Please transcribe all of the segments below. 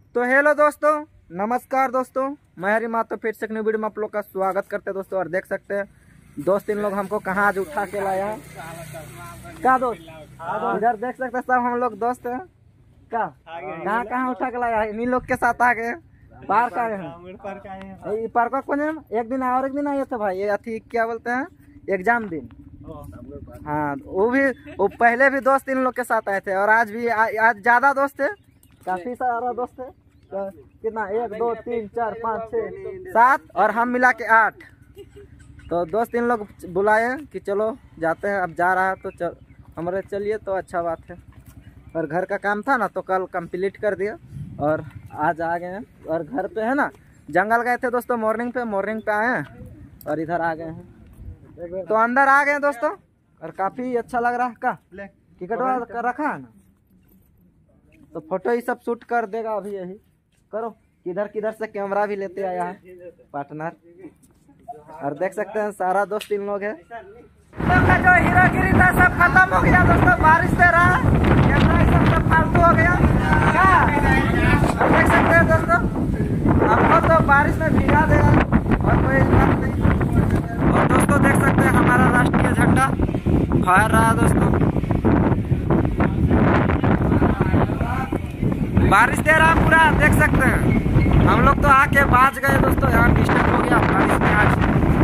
तो हेलो दोस्तों, नमस्कार दोस्तों, मैं हरी मातो फिर से एक न्यू वीडियो में आप लोग का स्वागत करते हैं दोस्तों। और देख सकते हैं दोस्त इन लोग हमको कहाँ आज उठा के लाया है। क्या दोस्त इधर देख सकते हैं, सब हम लोग दोस्त हैं। क्या कहाँ कहाँ उठा के लाया है, इन्हीं लोग के साथ आ गए पार्क आए हैं। पार्क कौन एक दिन और एक दिन आए थे भाई, ये अथी क्या बोलते हैं एग्जाम दिन। हाँ वो पहले भी दोस्त इन लोग के साथ आए थे और आज भी आज ज्यादा दोस्त है, काफी सारा दोस्त है। कितना 1 2 3 4 5 6 7 और हम मिला के 8। तो दोस्त इन लोग बुलाए कि चलो जाते हैं। अब जा रहा है तो हमारे चलिए, तो अच्छा बात है। और घर का काम था ना तो कल कंप्लीट कर दिया और आज आ गए हैं। और घर पे है ना, जंगल गए थे दोस्तों मॉर्निंग पे आए हैं और इधर आ गए हैं। तो अंदर आ गए हैं दोस्तों और काफी अच्छा लग रहा है। का टिकट रखा है ना, तो फोटो ही सब शूट कर देगा अभी। यही करो, किधर किधर से कैमरा भी लेते आया है पार्टनर। और देख सकते हैं सारा दोस्त इन लोग है। का जो हीरोगिरी था सब खत्म हो गया दोस्तों, बारिश से रहा कैमरा सब फालतू हो गया। क्या और देख सकते हैं दोस्तों, हमको तो बारिश में भिगा देगा और कोई बात नहीं। और दोस्तों देख सकते हैं हमारा राष्ट्रीय झंडा फहर रहा है दोस्तों। बारिश दे रहा पूरा, देख सकते हैं। हम लोग तो आके बाज गए दोस्तों, यहाँ डिस्टर्ब हो गया बारिश में आज।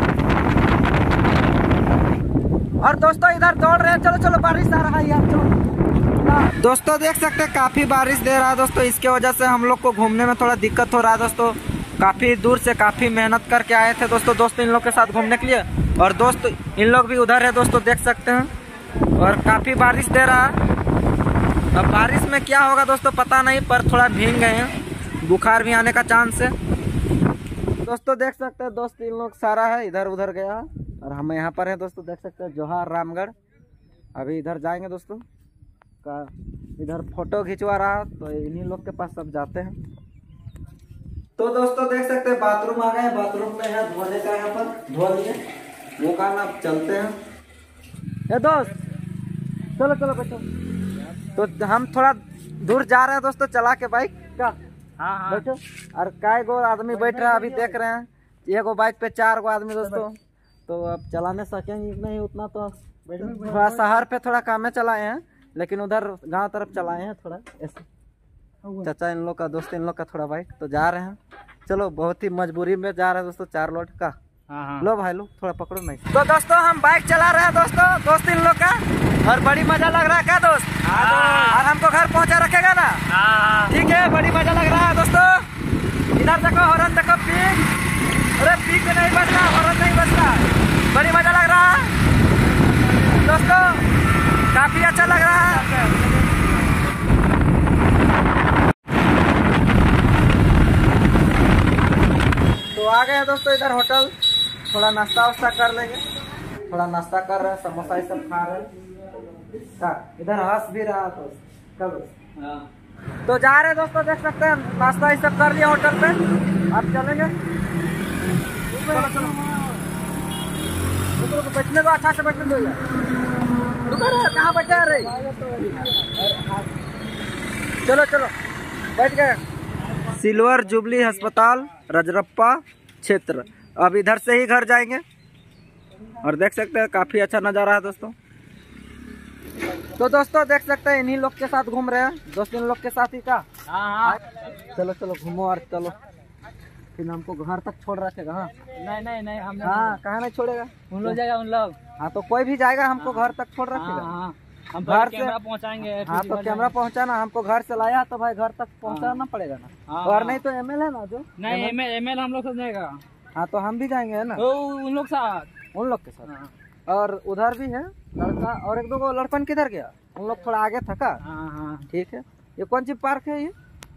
और दोस्तों इधर दौड़ रहे हैं, चलो चलो बारिश आ रहा है यार, चलो। दोस्तों देख सकते हैं काफी बारिश दे रहा है दोस्तों, इसके वजह से हम लोग को घूमने में थोड़ा दिक्कत हो रहा है दोस्तों। काफी दूर से काफी मेहनत करके आए थे दोस्तों इन लोग के साथ घूमने के लिए। और दोस्त इन लोग भी उधर है दोस्तों, देख सकते हैं। और काफी बारिश दे रहा है। अब बारिश में क्या होगा दोस्तों पता नहीं, पर थोड़ा भीग गए हैं, बुखार भी आने का चांस है दोस्तों। देख सकते हैं दोस्त इन लोग सारा है इधर उधर गया और हम यहाँ पर हैं दोस्तों। देख सकते हैं जोहार रामगढ़। अभी इधर जाएंगे दोस्तों का, इधर फोटो खिंचवा रहा, तो इन्हीं लोग के पास सब जाते हैं। तो दोस्तों देख सकते हैं बाथरूम आ गए, बाथरूम में है धोने का, यहाँ पर धो लिए वो का ना। अब चलते हैं ए दोस्त, चलो चलो बच्चों। तो हम थोड़ा दूर जा रहे हैं दोस्तों चला के बाइक का। हाँ बैठो। और काय गो आदमी बैठ रहा है अभी, देख रहे हैं एगो बाइक पे 4 गो आदमी दोस्तों। तो अब चलाने सकेंगे नहीं उतना, तो थोड़ा शहर पे थोड़ा काम चलाए हैं, लेकिन उधर गांव तरफ चलाए हैं थोड़ा ऐसे। चाचा इन लोग का, दोस्त इन लोग का थोड़ा बाइक, तो जा रहे हैं। चलो बहुत ही मजबूरी में जा रहे हैं दोस्तों, 4 लोड का। लो भाई लो थोड़ा पकड़ो नहीं। तो दोस्तों हम बाइक चला रहे हैं दोस्त इन लोग का, और बड़ी मजा लग रहा है। क्या दोस्त? और हमको घर पहुंचा रखेगा ना? ठीक है, बड़ी मजा लग रहा है दोस्तों। इधर देखो हॉर्न देखो, पीक, अरे पीक नहीं बज रहा, हॉर्न नहीं बज रहा। बड़ी मजा लग रहा है दोस्तों, काफी अच्छा लग रहा है। तो आ गए हैं दोस्तों इधर होटल, थोड़ा नाश्ता वास्ता कर लेंगे। थोड़ा नाश्ता कर रहे हैं, समोसा ये सब खा रहे हैं। इधर हंस भी रहा तो कब। तो जा रहे हैं दोस्तों, देख सकते हैं नाश्ता ये सब कर लिया होटल पे। अब चलेंगे, चलो चलो बैठने दो, अच्छा से बैठने दो यार। कहाँ बैठे रहे, चलो चलो बैठ गए। सिल्वर जुबली अस्पताल रजरप्पा क्षेत्र। अब इधर से ही घर जाएंगे। और देख सकते हैं काफी अच्छा नजारा है दोस्तों। तो दोस्तों देख सकते हैं इन्हीं लोग के साथ घूम रहे हैं, दोस्त इन लोग के साथ ही का। चलो चलो घूमो और चलो, फिर हमको घर तक छोड़ रखेगा। हाँ नहीं हम कहाँ नहीं छोड़ेगा, उन लोग जाएगा उन लोग। हाँ तो कोई भी जाएगा, हमको घर तक छोड़ रखेगा। हम घर से पहुँचाएंगे। हाँ तो कैमरा पहुँचाना, हमको घर से लाया तो भाई घर तक पहुँचाना पड़ेगा ना। और नहीं तो एमएल है ना, जो नहीं एमएल हम लोग साथ जाएगा। हाँ तो हम भी जाएंगे है ना उन लोग के साथ। और उधर भी है लड़का और 1 2 गो लड़कन, किधर गया उन लोग, थोड़ा आगे थका। ठीक है। ये कौन सी पार्क है ये?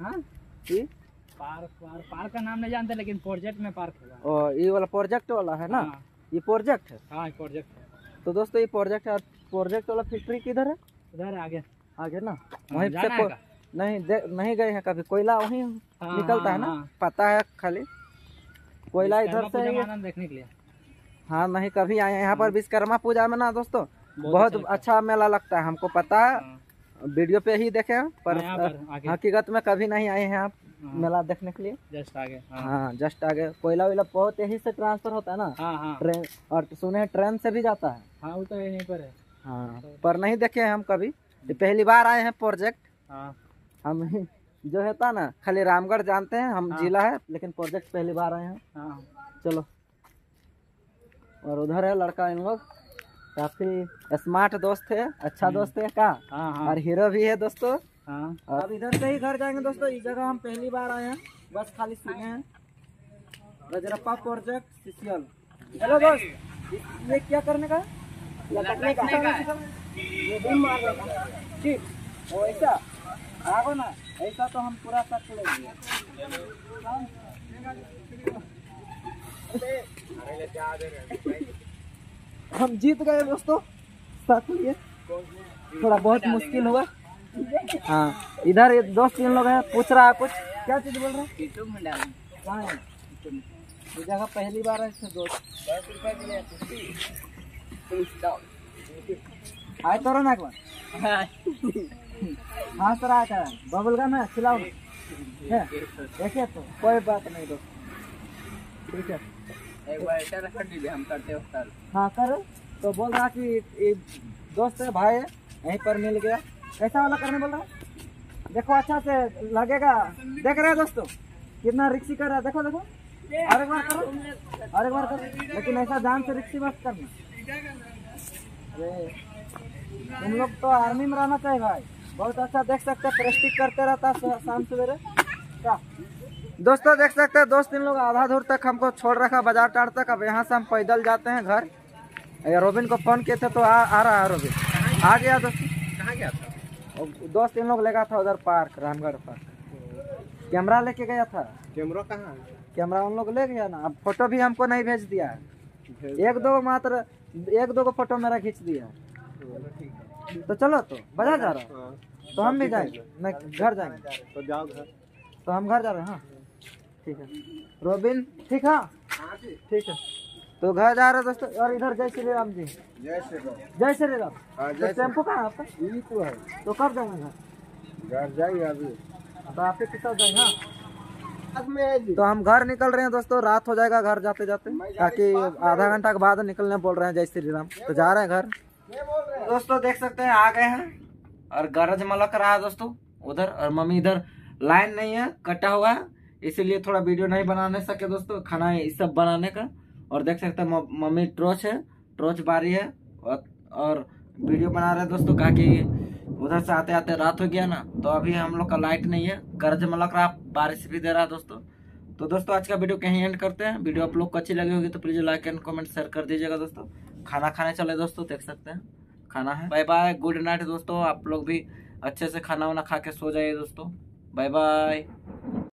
पार्क का नाम नहीं जानते, लेकिन प्रोजेक्ट में पार्क है। और ये वाला प्रोजेक्ट वाला है ना? ये प्रोजेक्ट है। हाँ प्रोजेक्ट है। तो दोस्तों ये प्रोजेक्ट है। प्रोजेक्ट वाला फैक्ट्री किधर है? उधर है आगे ना, वहीं से नहीं गए हैं कभी। कोयला वहीं निकलता है ना, पता है खाली कोयला इधर से देखने के लिए। हाँ नहीं कभी आए हैं यहाँ पर। विश्वकर्मा पूजा में ना दोस्तों बहुत अच्छा मेला लगता है, हमको पता है। वीडियो पे ही देखे पर हकीकत में कभी नहीं आए हैं आप। मेला देखने के लिए। जस्ट आगे। हाँ जस्ट आगे। कोयला वोयला बहुत यही से ट्रांसफर होता है ना। हाँ। ट्रेन, और सुने ट्रेन से भी जाता है। हाँ वो तो यहीं पर है। हाँ पर नहीं देखे हैं हम कभी, ये पहली बार आए हैं प्रोजेक्ट। हाँ हम जो है ना खाली रामगढ़ जानते हैं हम, जिला है, लेकिन प्रोजेक्ट पहली बार आए हैं। हाँ चलो। और उधर है लड़का, इन लोग काफी स्मार्ट दोस्त है, अच्छा दोस्त है का। हाँ। और हीरो भी है दोस्तों। हाँ और अब इधर से ही घर जाएंगे दोस्तों। इस जगह हम पहली बार आए हैं, बस खाली सुने हैं। Rajrappa project CCL. हेलो दोस्त, ये क्या करने का है? लटकने का। ये बीम मारने का। ठीक, वो ऐसा आगो ना, ऐसा तो हम पूरा तक लेंगे। हम जीत गए दोस्तों, साथ लिए थोड़ा बहुत मुश्किल हुआ। हाँ इधर ये दोस्त इन लोग हैं, पूछ रहा है कुछ, क्या चीज बोल रहे हैं? कहाँ है? ये जगह पहली बार है दोस्त। 10 रुपए के लिए आए तो ना एक बार। हाँ सर आया था, बबल गम है, खिलाओ है। ऐसे तो कोई बात नहीं दोस्त, ठीक है। एक बार ऐसा रख दीजिए, हम करते हैं। हाँ कर। तो बोल रहा कि दोस्त है, भाई है, यहीं पर मिल गया। कैसा वाला करने बोल रहा है? देखो अच्छा से लगेगा। देख रहे हैं दोस्तों कितना रिक्सी कर रहा है, देखो देखो। और एक बार करो, और एक बार करो, लेकिन ऐसा जान से रिक्सी मत करना। अरे तुम लोग तो आर्मी में रहना चाहिए भाई, बहुत अच्छा। देख सकते हैं प्रेस्टिक करते रहता शाम सवेरे क्या। दोस्तों देख सकते हैं दोस्त इन लोग आधा दूर तक हमको छोड़ रखा, बाजार टाड़ तक। अब यहाँ से हम पैदल जाते हैं घर। रोबिन को फोन किए थे तो आ रहा है। रोबिन आ गया दोस्त। कहाँ गया था? दोस्त इन लोग लेगा था उधर पार्क, रामगढ़ पार्क। कैमरा लेके गया था। कैमरा कहाँ है? कैमरा उन लोग ले गया ना। अब फोटो भी हमको नहीं भेज दिया है, एक दो को फोटो मेरा खींच दिया है। तो चलो, तो बाजार जा रहा हूँ तो हम भी जाएंगे, नहीं घर जाएंगे। तो जाओ घर। तो हम घर जा रहे हैं। हाँ ठीक है रोबिन, ठीक है ठीक है। तो घर जा रहे हैं दोस्तों। और इधर जय श्री राम जी। जय श्री राम। जय श्री राम। तो टेम्पो कहाँ है आपका? यही तो है। तो कब जाएंगे घर? घर जाइए अभी। तो आपके कितना जाएंगे? हाँ तो हम घर निकल रहे हैं दोस्तों, रात हो जाएगा घर जाते जाते, ताकि आधा घंटा के बाद निकलने बोल रहे हैं। जय श्री राम। तो जा रहे हैं घर दोस्तों। देख सकते हैं आ गए हैं और गरज मलक रहा है दोस्तों उधर। और मम्मी इधर, लाइन नहीं है, कटा हुआ है, इसीलिए थोड़ा वीडियो नहीं बनाने सके दोस्तों, खाना इस सब बनाने का। और देख सकते हैं मम्मी टॉर्च है, टॉर्च बारी है और वीडियो बना रहे हैं दोस्तों। कहा कि उधर से आते आते रात हो गया ना, तो अभी हम लोग का लाइट नहीं है, गरज मलक रहा, बारिश भी दे रहा है दोस्तों। तो दोस्तों आज का वीडियो कहीं एंड करते हैं। वीडियो आप लोग को अच्छी लगी होगी तो please like and comment share कर दीजिएगा दोस्तों। खाना खाने चले दोस्तों, देख सकते हैं खाना है। बाय बाय, गुड नाइट दोस्तों। आप लोग भी अच्छे से खाना वाना खा के सो जाइए दोस्तों। Bye bye.